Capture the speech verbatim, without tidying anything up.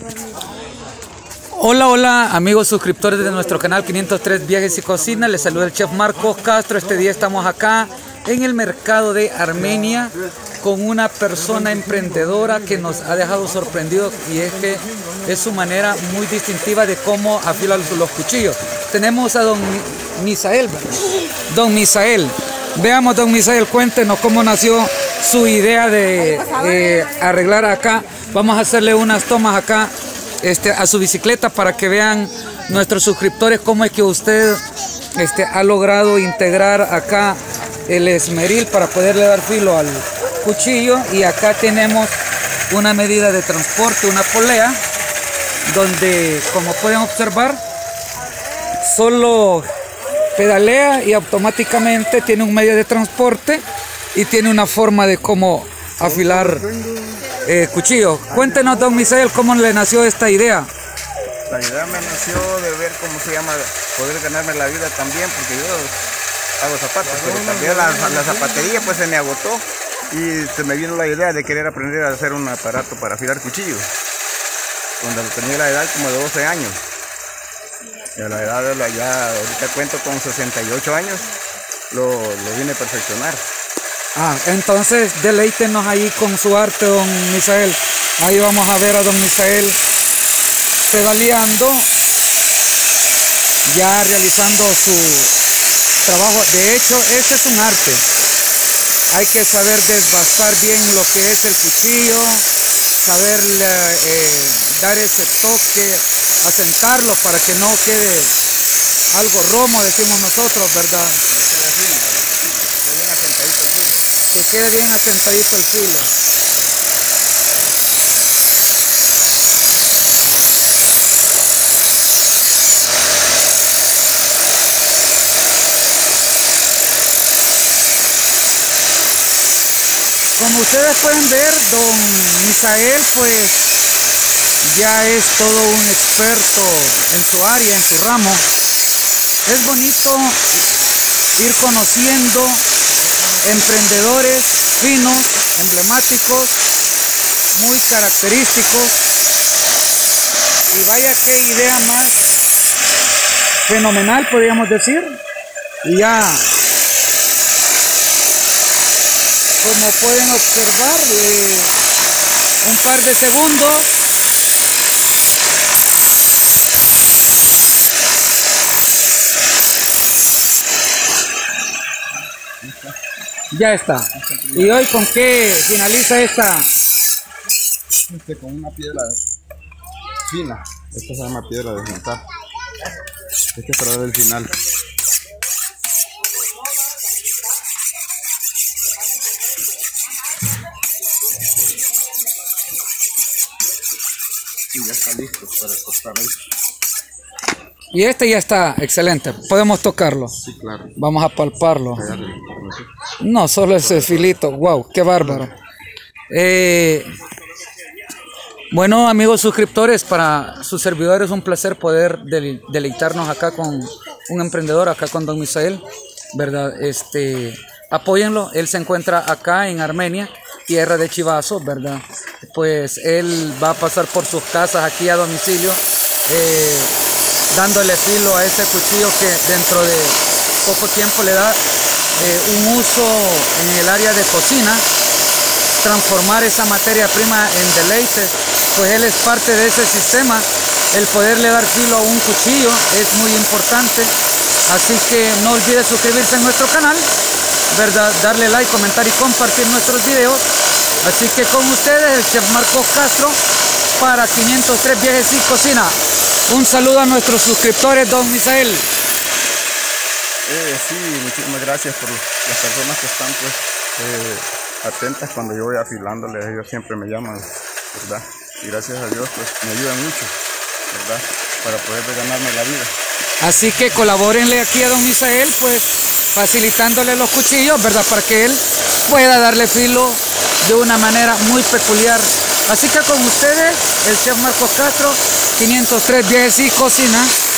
Hola, hola amigos suscriptores de nuestro canal quinientos tres Viajes y Cocina. Les saluda el chef Marcos Castro. Este día estamos acá en el mercado de Armenia con una persona emprendedora que nos ha dejado sorprendidos, y es que es su manera muy distintiva de cómo afila los cuchillos. Tenemos a don Misael. Don Misael, veamos, don Misael, cuéntenos cómo nació su idea de eh, arreglar acá. Vamos a hacerle unas tomas acá este, a su bicicleta para que vean nuestros suscriptores cómo es que usted este, ha logrado integrar acá el esmeril para poderle dar filo al cuchillo. Y acá tenemos una medida de transporte, una polea, donde, como pueden observar, solo pedalea y automáticamente tiene un medio de transporte y tiene una forma de cómo afilar eh, cuchillos. Cuéntenos, don Misael, cómo le nació esta idea. La idea me nació de ver cómo se llama, poder ganarme la vida también, porque yo hago zapatos, pero también la, la zapatería pues se me agotó y se me vino la idea de querer aprender a hacer un aparato para afilar cuchillos. Cuando tenía la edad como de doce años. Y a la edad de la, ya ahorita cuento con sesenta y ocho años, lo, lo vine a perfeccionar. Ah, entonces deleítenos ahí con su arte, don Misael. Ahí vamos a ver a don Misael pedaleando, ya realizando su trabajo. De hecho, este es un arte. Hay que saber desbastar bien lo que es el cuchillo, saber eh, dar ese toque, asentarlo para que no quede algo romo, decimos nosotros, ¿verdad? Que quede bien asentadito el filo. Como ustedes pueden ver, don Misael pues ya es todo un experto en su área, en su ramo. Es bonito ir conociendo emprendedores finos, emblemáticos, muy característicos. Y vaya qué idea más fenomenal, podríamos decir. Y ya, como pueden observar, eh, un par de segundos ya está. ¿Y hoy con qué finaliza esta? Este, con una piedra fina. Esta se llama piedra de juntar. Este es para dar el final. Y ya está listo para cortar esto. Y este ya está excelente. Podemos tocarlo. Sí, claro. Vamos a palparlo. No, solo ese filito. Wow, qué bárbaro. Eh, bueno, amigos suscriptores, para sus servidores es un placer poder dele deleitarnos acá con un emprendedor, acá con don Misael, ¿verdad? Este, apóyenlo. Él se encuentra acá en Armenia, tierra de chivazos, ¿verdad? Pues él va a pasar por sus casas aquí a domicilio, eh, dándole filo a ese cuchillo que dentro de poco tiempo le da eh, un uso en el área de cocina, transformar esa materia prima en deleite. Pues él es parte de ese sistema. El poderle dar filo a un cuchillo es muy importante, así que no olvide suscribirse a nuestro canal, ¿verdad? Darle like, comentar y compartir nuestros videos. Así que con ustedes el chef Marcos Castro para quinientos tres Viajes y Cocina. Un saludo a nuestros suscriptores, don Misael. Eh, sí, muchísimas gracias por las personas que están pues eh, atentas cuando yo voy afilándoles. Ellos siempre me llaman, ¿verdad? Y gracias a Dios pues me ayudan mucho, ¿verdad? Para poder ganarme la vida. Así que colabórenle aquí a don Misael, pues facilitándole los cuchillos, ¿verdad? Para que él pueda darle filo de una manera muy peculiar. Así que con ustedes, el chef Marcos Castro, quinientos tres Viajes y Cocina.